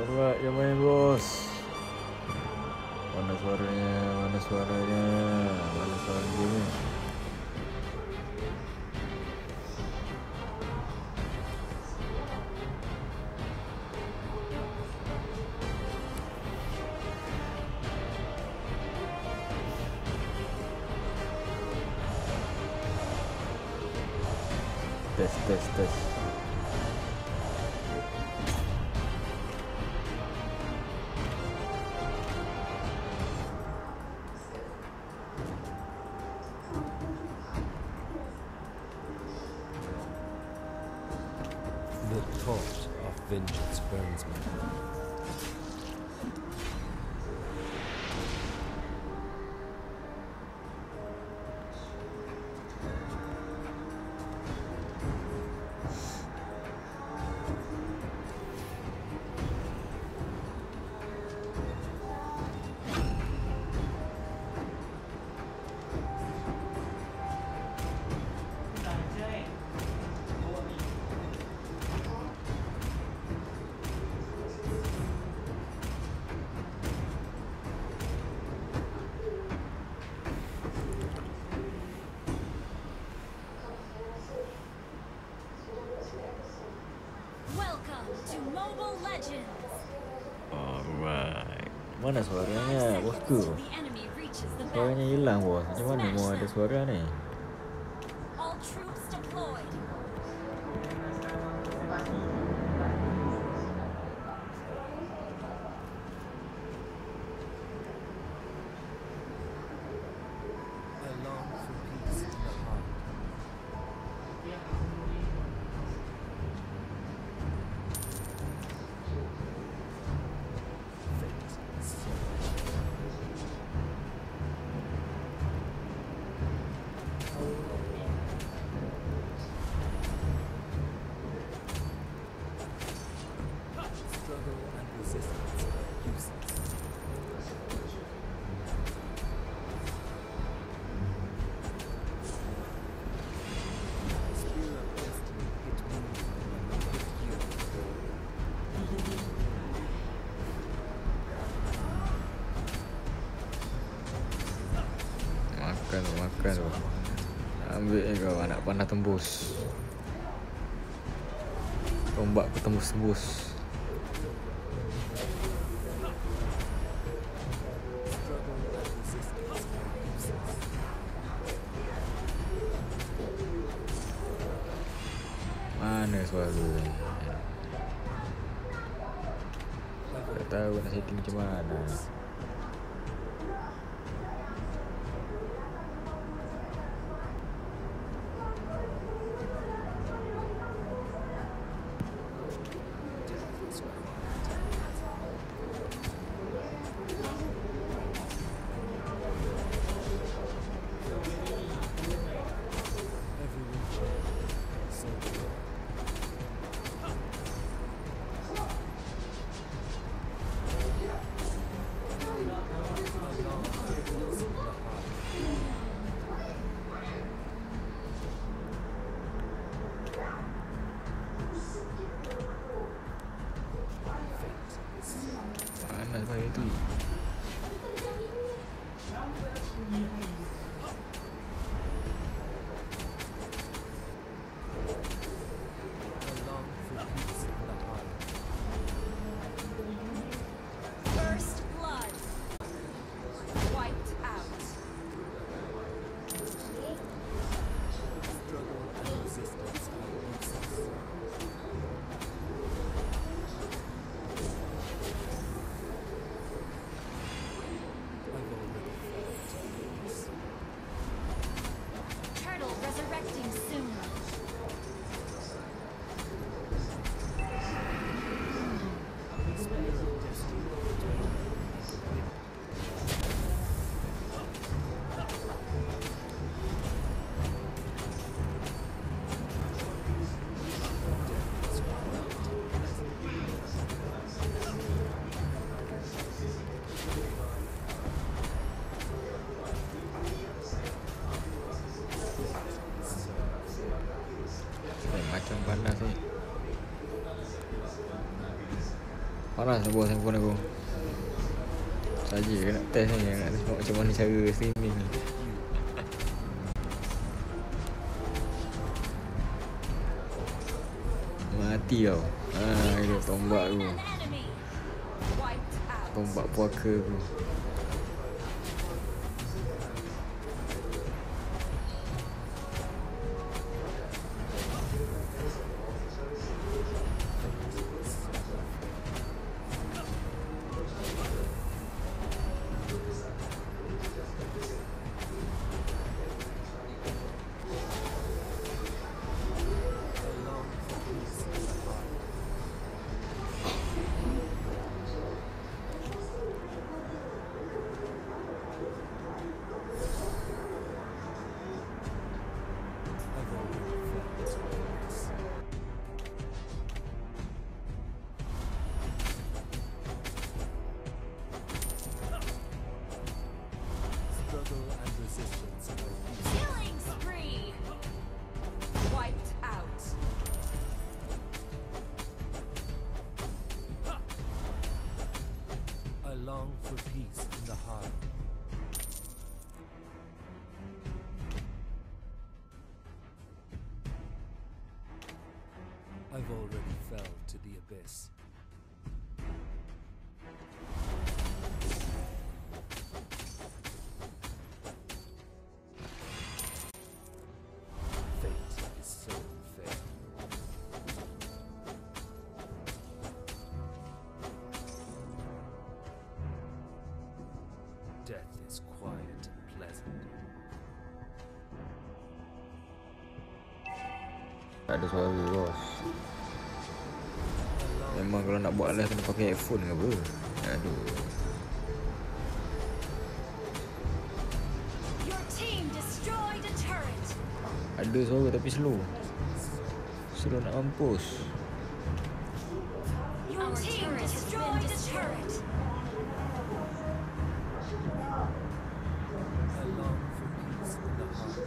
Alright, yang main bos. Mana suaranya? Mana suaranya? Mana suaranya ni? Tes. The torch of vengeance burns me. Welcome to Mobile Legends. Alright. Mana suaranya bosku? Till the enemy reaches the Suaranya battlefield. hilang bos. Macam mana mau ada suara ni? All troops deployed. I long for peace in the heart. Fate is struggle and resistance are useless. Spear of destiny hit me and not hit you. Makan tu. Ambil kau anak panah tembus. Tombak ku tembus. Struggle and resistance are useless. Mana suara ni? Tak tahu nak setting macam mana. Mana suara itu? I long for peace in the heart. First blood. Wiped out. Struggle and resistance are useless. I've already fallen to peace. Turtle resurrecting soon. Spear of destiny hit me. Macam panas ni. Panas lah bos handphone aku. Saja nak test ni, nak tengok macam mana cara streaming ni. Mati kau. Itu tombak aku. An enemy. Wiped out. Tombak puaka aku. Struggle and resistance are easy. Killing spree. Wiped out. I long for peace in the heart. I've already fell to the abyss. Fate is so unfair. Death is quiet and pleasant. Tak ada suara bos. Memang kalau nak buat live kena pakai headphone ke apa. Aduh. Your team destroyed a turret. Ada suara tapi slow. Slow nak mampus. Your team destroyed a turret. I long for peace in the heart.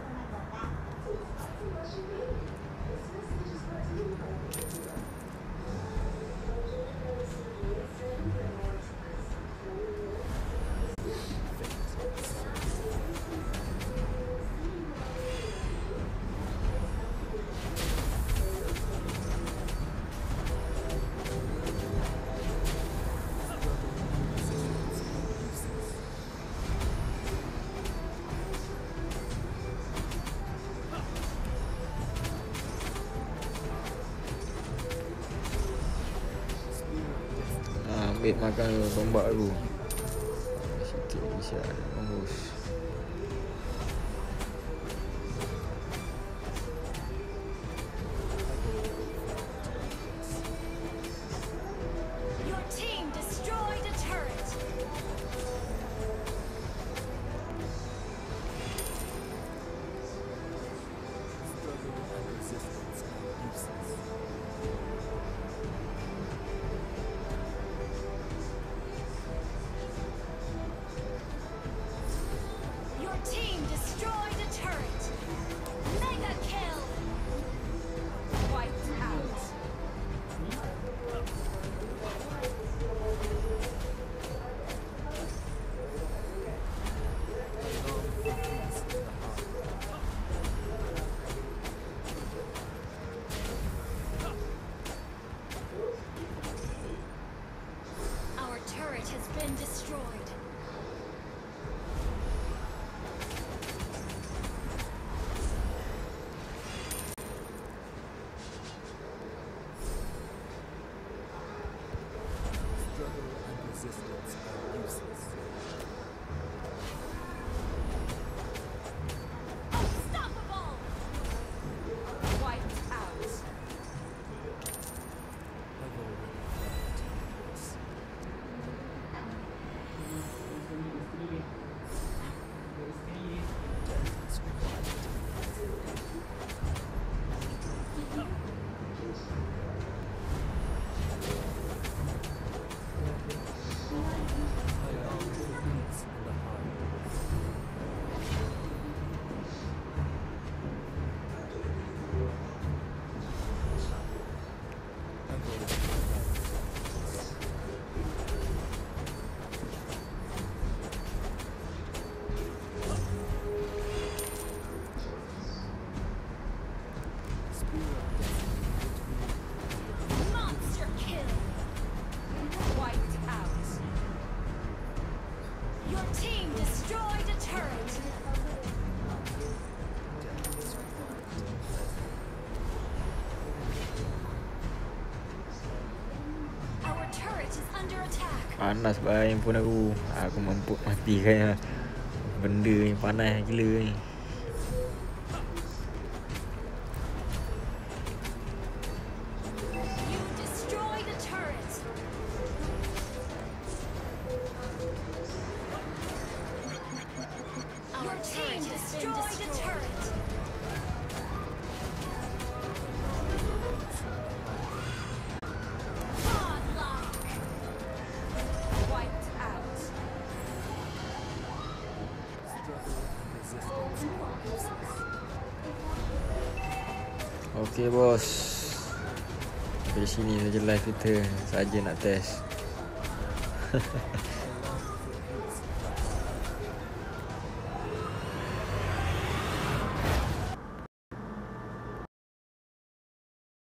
Ambil makan tombak aku. Sikit bisa mampus. Your team destroyed a turret. Struggle and resistance are useless. Monster kill. Wiped out. Your team destroyed a turret. Our turret is under attack. Panas baik pun aku. Aku mampu mati kayaknya. Benda ni panas gila ni. You destroyed a turret. Your team destroyed a turret. Godlike. Wiped out. Okey bos. Dari sini saja live kita. Saja nak test.